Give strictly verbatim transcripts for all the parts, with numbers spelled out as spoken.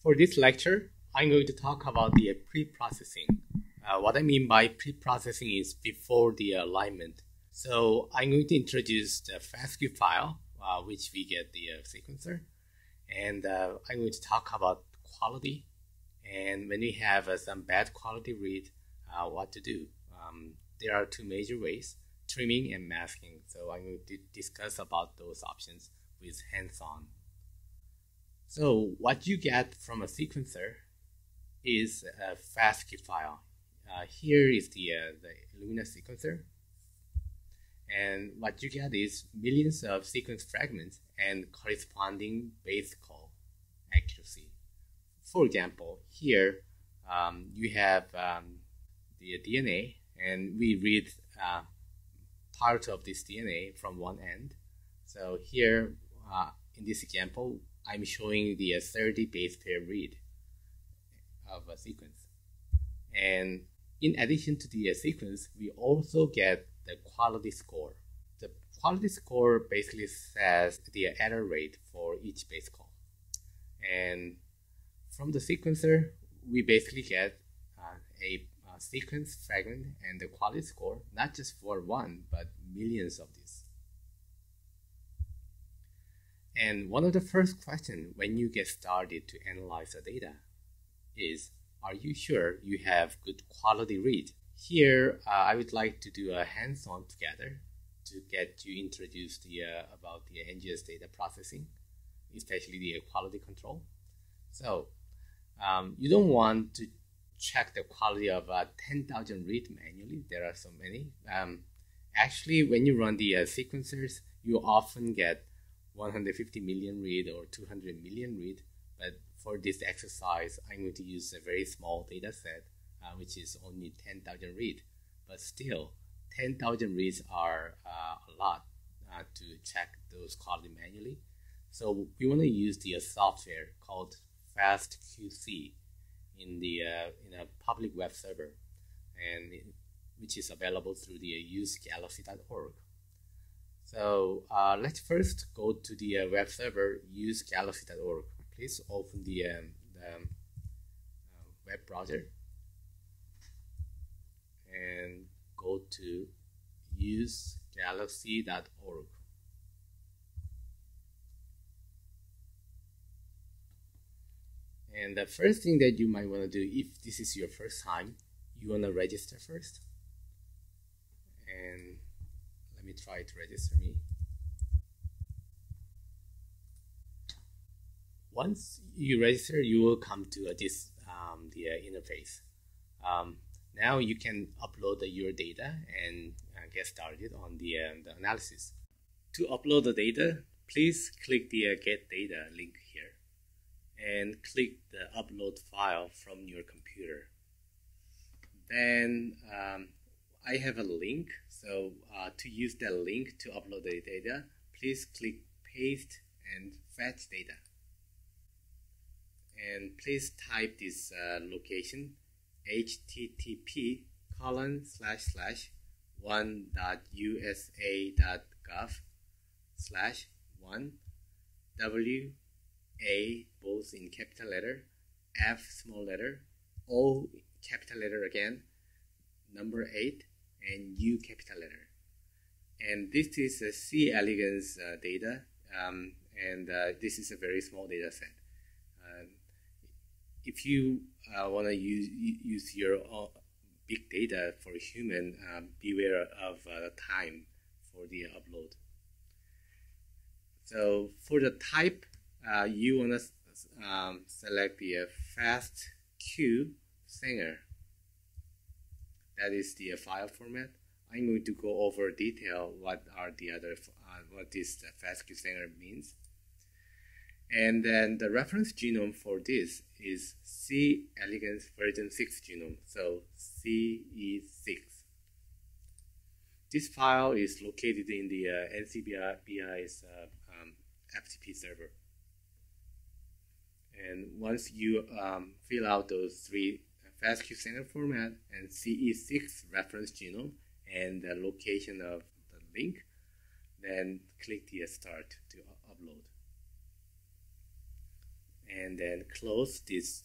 For this lecture, I'm going to talk about the pre-processing. Uh, what I mean by pre-processing is before the alignment. So I'm going to introduce the FASTQ file, uh, which we get the uh, sequencer. And uh, I'm going to talk about quality. And when we have uh, some bad quality read, uh, what to do. Um, there are two major ways, trimming and masking. So I'm going to discuss about those options with hands-on. So what you get from a sequencer is a FASTQ file. Uh, here is the, uh, the Illumina sequencer. And what you get is millions of sequence fragments and corresponding base call accuracy. For example, here um, you have um, the D N A, and we read uh, part of this D N A from one end. So here, uh, in this example, I'm showing the uh, thirty base pair read of a sequence. And in addition to the uh, sequence, we also get the quality score. The quality score basically says the error rate for each base call. And from the sequencer, we basically get uh, a, a sequence fragment and the quality score, not just for one, but millions of these. And one of the first questions when you get started to analyze the data is, are you sure you have good quality read? Here, uh, I would like to do a hands-on together to get you introduced the, uh, about the N G S data processing, especially the quality control. So um, you don't want to check the quality of uh, ten thousand read manually. There are so many. Um, actually, when you run the uh, sequencers, you often get one hundred fifty million read or two hundred million read. But for this exercise, I'm going to use a very small data set, uh, which is only ten thousand read. But still, ten thousand reads are uh, a lot uh, to check those quality manually. So we want to use the uh, software called FASTQ in the uh, in a public web server, and it, which is available through the uh, use galaxy dot org. So uh, let's first go to the uh, web server use galaxy dot org. Please open the, um, the um, uh, web browser and go to use galaxy dot org. And the first thing that you might want to do, if this is your first time, you want to register first. And let me try to register me. Once you register, you will come to uh, this um, the uh, interface. Um, now you can upload uh, your data and uh, get started on the, uh, the analysis. To upload the data, please click the uh, Get Data link here and click the Upload File from your computer. Then um, I have a link, so uh, to use that link to upload the data, please click Paste and Fetch Data. And please type this uh, location, H T T P colon slash slash one dot U S A dot gov slash one W A both in capital letter, F small letter, O capital letter again, number eight, and U capital letter. And this is a C elegans uh, data, um, and uh, this is a very small data set. Uh, if you uh, want to use use your own big data for human, uh, beware of uh, the time for the upload. So for the type, uh, you want to um, select the uh, FASTQ Sanger. That is the uh, file format. I'm going to go over detail what are the other uh, what this uh, FASTQ Sanger means. And then the reference genome for this is C elegans version six genome, so C E six. This file is located in the uh, N C B I's uh, um, F T P server. And once you um, fill out those three FASTQ Sanger format and C E six reference genome and the location of the link, then click the Start to upload. and then close this.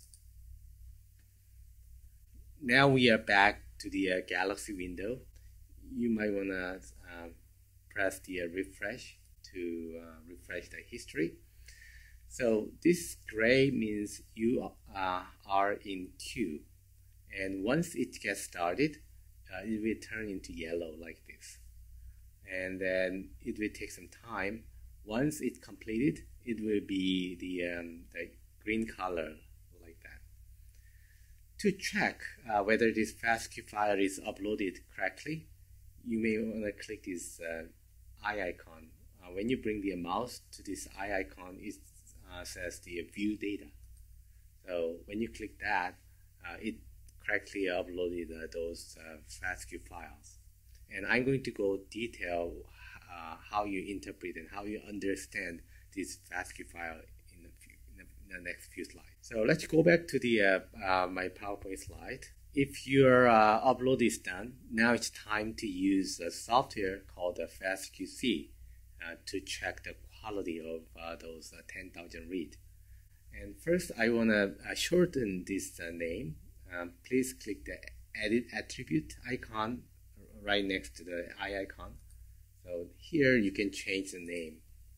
Now we are back to the uh, Galaxy window. You might want to uh, press the uh, refresh to uh, refresh the history. So this gray means you uh, are in queue, and once it gets started, uh, it will turn into yellow like this, and then it will take some time. Once it's completed, it will be the, um, the green color like that. To check uh, whether this FASTQ file is uploaded correctly, you may want to click this uh, eye icon. Uh, when you bring the mouse to this eye icon, it uh, says the view data. So when you click that, uh, it correctly uploaded uh, those uh, FASTQ files. And I'm going to go detail uh, how you interpret and how you understand this FASTQ file in the, few, in the, in the next few slides. So let's go back to the uh, uh, my PowerPoint slide. If your uh, upload is done, now it's time to use a software called the FASTQ uh, to check the quality of uh, those uh, ten thousand read. And first, I want to uh, shorten this uh, name. Um, please click the Edit Attribute icon right next to the eye icon. So here you can change the name.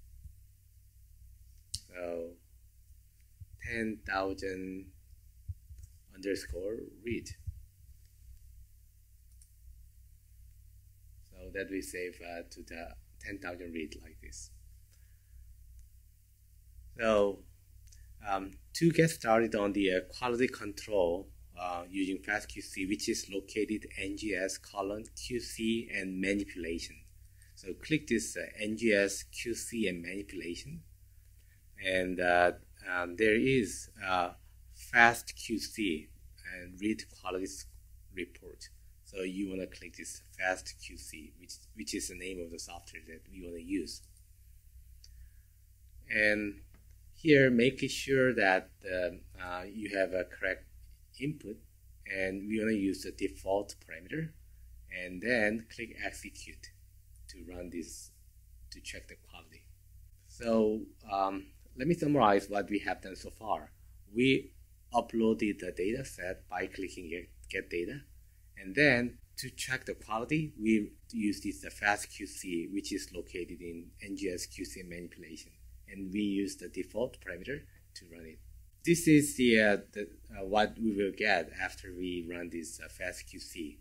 So ten thousand underscore read. So that we save uh, to the ten thousand read like this. So um, to get started on the uh, quality control uh, using FASTQ, which is located N G S colon Q C and manipulation. So click this uh, N G S Q C and manipulation, and uh, um, there is uh, FASTQ and read quality report. So you want to click this FASTQ, which which is the name of the software that we want to use. And here, making sure that uh, uh, you have a correct input, and we want to use the default parameter, and then click execute to run this to check the quality. So um, let me summarize what we have done so far. We uploaded the data set by clicking get, get data, and then to check the quality, we use this uh, FASTQ, which is located in N G S Q C manipulation, and we use the default parameter to run it. This is the, uh, the uh, what we will get after we run this uh, FASTQ.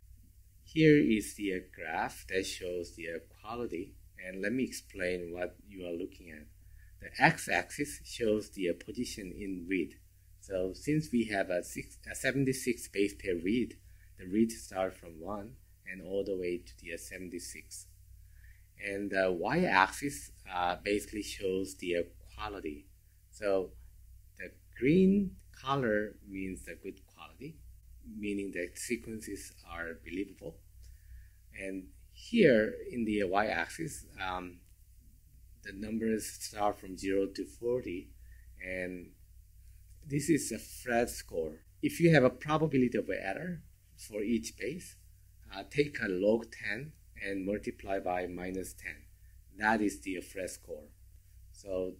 Here is the uh, graph that shows the uh, quality, and let me explain what you are looking at. The x-axis shows the uh, position in read. So since we have a, six, a seventy-six base pair read, the read starts from one and all the way to the uh, seventy-six. And the y-axis uh, basically shows the uh, quality. So the green color means the good quality, meaning that sequences are believable. And here in the y-axis, um, the numbers start from zero to forty, and this is a Phred score. If you have a probability of error for each base, uh, take a log ten and multiply by minus ten. That is the Phred score. So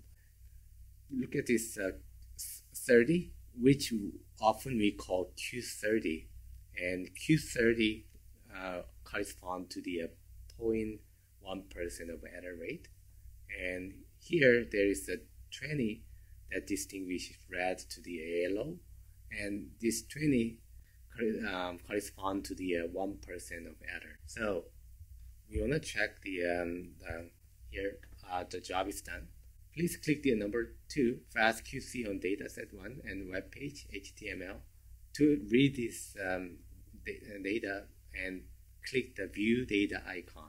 look at this uh, thirty, which often we call Q thirty, and Q thirty uh, correspond to the uh, zero point one percent of error rate. And here there is a twenty that distinguishes red to the yellow, and this twenty um, correspond to the uh, one percent of error. So we want to check the, um, the here uh, the job is done. Please click the number two, FASTQ on dataset one and web page H T M L to read this um, data, and click the view data icon.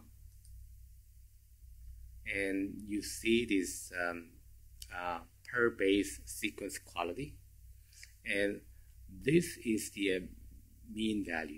And you see this um, uh, per base sequence quality, and this is the uh, mean value.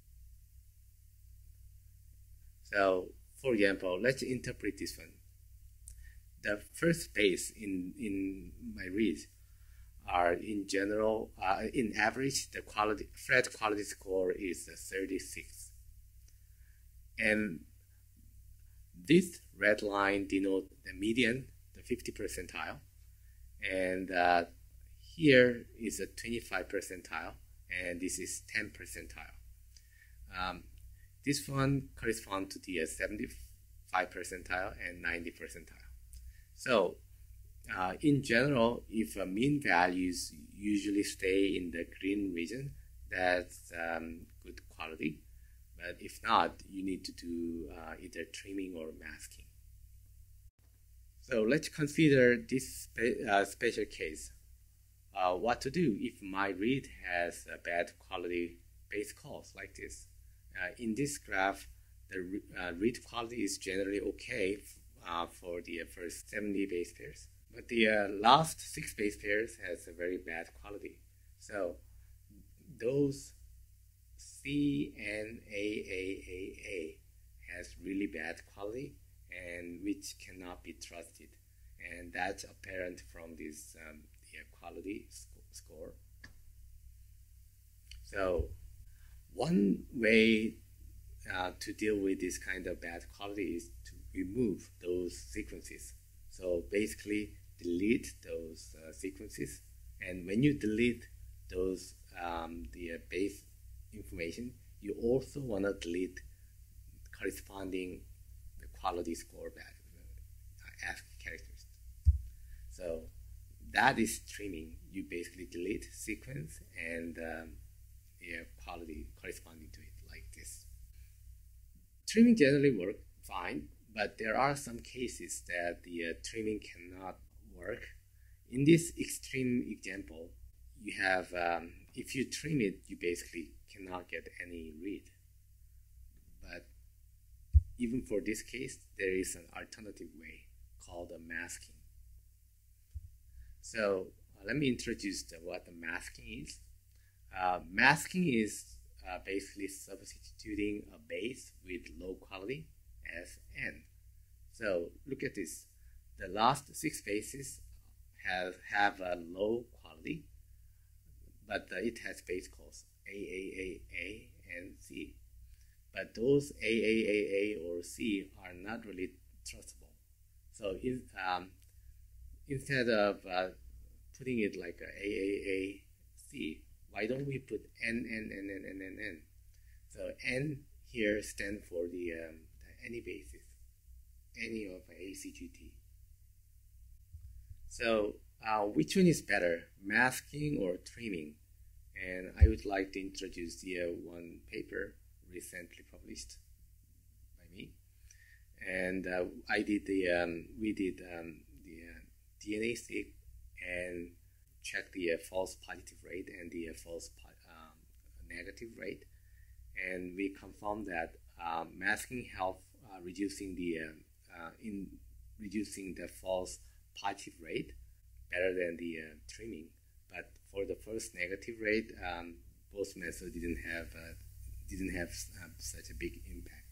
So for example, let's interpret this one. The first base in, in my reads are in general, uh, in average, the quality, Phred quality score is thirty-six. And this red line denotes the median, the fifty percentile, and uh, here is a twenty-five percentile, and this is ten percentile. Um, this one corresponds to the seventy-five percentile and ninety percentile. So uh, in general, if uh, mean values usually stay in the green region, that's um, good quality. But if not, you need to do uh, either trimming or masking. So let's consider this spe uh, special case. Uh, what to do if my read has a bad quality base calls like this. Uh, in this graph, the re uh, read quality is generally okay uh, for the first seventy base pairs, but the uh, last six base pairs has a very bad quality. So those C N A A A A has really bad quality and which cannot be trusted, and that's apparent from this um, the quality sc score. So one way uh, to deal with this kind of bad quality is to remove those sequences. So basically delete those uh, sequences, and when you delete those um, the uh, base information, you also want to delete corresponding the quality score bad uh, ASCII characters. So that is trimming. You basically delete sequence and um, the quality corresponding to it like this. Trimming generally works fine, but there are some cases that the uh, trimming cannot work. In this extreme example, you have, um, if you trim it, you basically cannot get any read. But even for this case, there is an alternative way called a masking. So uh, let me introduce the, what the masking is. Uh, masking is uh, basically substituting a base with low quality as n. So look at this. The last six bases have, have a low quality, but uh, it has base calls A, A, A, A, and C. But those A, A, A, A, or C are not really trustable. So in, um, instead of uh, putting it like a A, A, A, C, why don't we put N, N, N, N, N, N, N? So N here stands for the, um, the any basis, any of A C G T. So uh, which one is better, masking or trimming? And I would like to introduce the uh, one paper recently published by me. And uh, I did the, um, we did um, the uh, D N A-seq and check the uh, false positive rate and the uh, false um, negative rate, and we confirmed that uh, masking helps uh, reducing the uh, uh, in reducing the false positive rate better than the uh, trimming. But for the first negative rate, um, both methods didn't have uh, didn't have uh, such a big impact.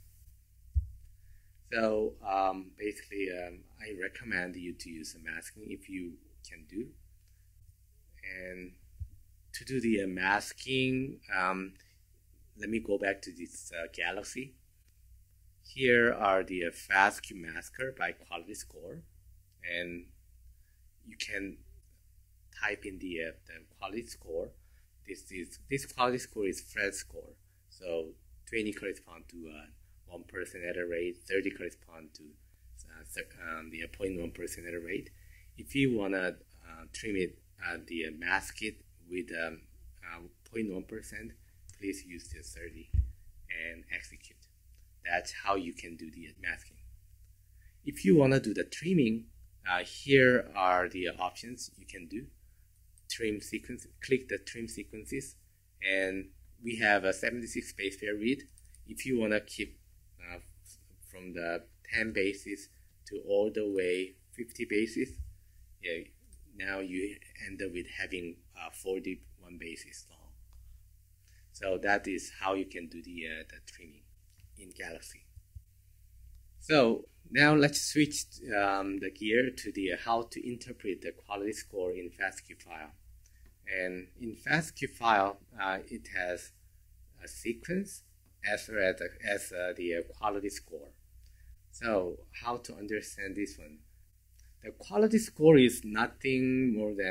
So um, basically, um, I recommend you to use a masking if you can do. And to do the uh, masking, um, let me go back to this uh, galaxy. Here are the uh, FASTQ masker by quality score, and you can type in the, uh, the quality score. This is this quality score is Fred score. So twenty correspond to uh, one percent error rate, thirty correspond to uh, um, the zero point one percent error rate. If you wanna uh, trim it, uh, the uh, mask it with um, uh, zero point one percent, please use the thirty and execute. That's how you can do the masking. If you wanna do the trimming, uh, here are the options you can do. Trim sequence, click the trim sequences, and we have a seventy-six base pair read. If you want to keep uh, from the ten bases to all the way fifty bases, yeah, now you end up with having uh, forty-one bases long. So that is how you can do the, uh, the trimming in Galaxy. So now let's switch um, the gear to the uh, how to interpret the quality score in FASTQ file. And in FASTQ file, uh, it has a sequence as well as, as uh, the uh, quality score. So how to understand this one? The quality score is nothing more than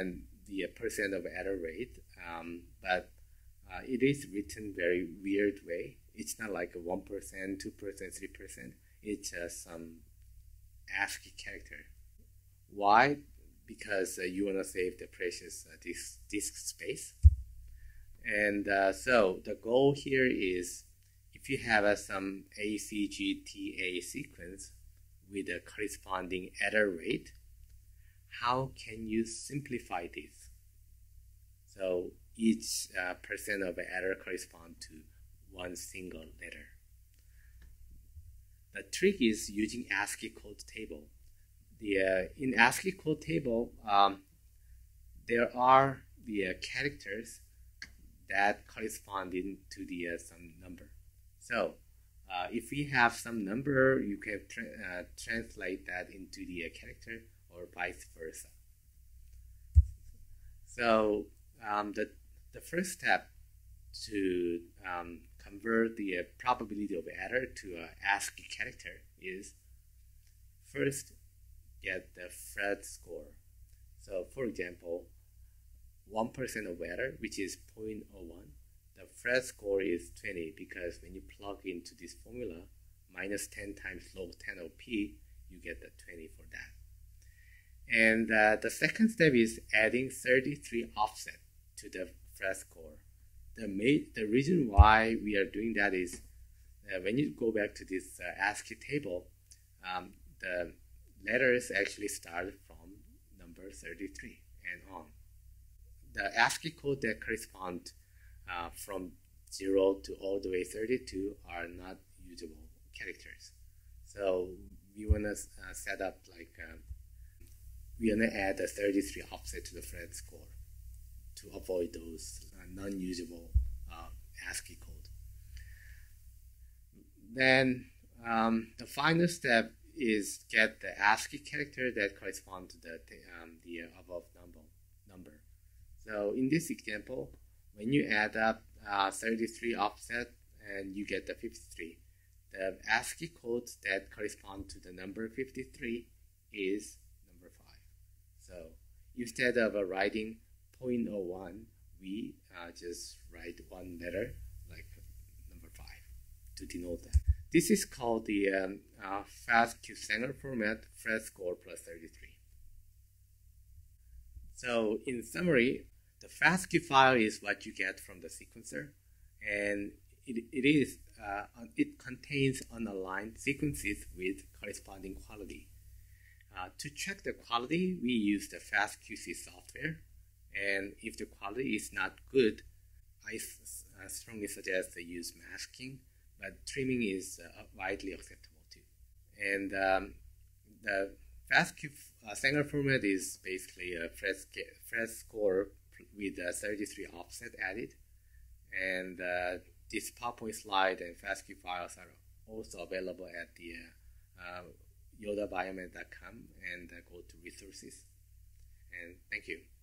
the percent of error rate, um, but uh, it is written very weird way. It's not like a one percent, two percent, three percent. It's just some ASCII character. Why? Because uh, you want to save the precious uh, disk, disk space. And uh, so the goal here is, if you have uh, some A C G T A sequence with a corresponding error rate, how can you simplify this? So each uh, percent of error corresponds to one single letter. The trick is using ASCII code table. The, uh, in ASCII code table, um, there are the uh, characters that correspond to the uh, some number. So uh, if we have some number, you can tra uh, translate that into the uh, character, or vice versa. So um, the, the first step to um, convert the uh, probability of error to an ASCII character is first get the Fred score. So for example, one percent of error, which is zero point zero one, the Fred score is twenty, because when you plug into this formula, minus ten times log ten of p, you get the twenty for that. And uh, the second step is adding thirty-three offset to the Fred score. The, the reason why we are doing that is uh, when you go back to this uh, ASCII table, um, the letters actually start from number thirty-three and on. The ASCII code that correspond uh, from zero to all the way thirty-two are not usable characters. So we want to uh, set up like, uh, we want to add a thirty-three offset to the Fred score to avoid those uh, non-usable uh, ASCII code. Then um, the final step is get the ASCII character that correspond to the, um, the above number. number. So in this example, when you add up uh, thirty-three offset and you get the fifty-three, the ASCII code that correspond to the number fifty-three is number five. So instead of uh, writing zero point zero one, we uh, just write one letter like number five to denote that. This is called the um, uh, FASTQ Sanger format, Fred score plus thirty-three. So in summary, the FASTQ file is what you get from the sequencer, and it, it is uh, it contains unaligned sequences with corresponding quality. Uh, to check the quality, we use the FastQC software, and if the quality is not good, I uh, strongly suggest to use masking, but trimming is uh, widely acceptable too. And um, the FASTQ uh, Sanger format is basically a Fred score with a thirty-three offset added, and uh, this PowerPoint slide and FASTQ files are also available at the uh, uh, yoda biomed dot com, and uh, go to resources. And thank you.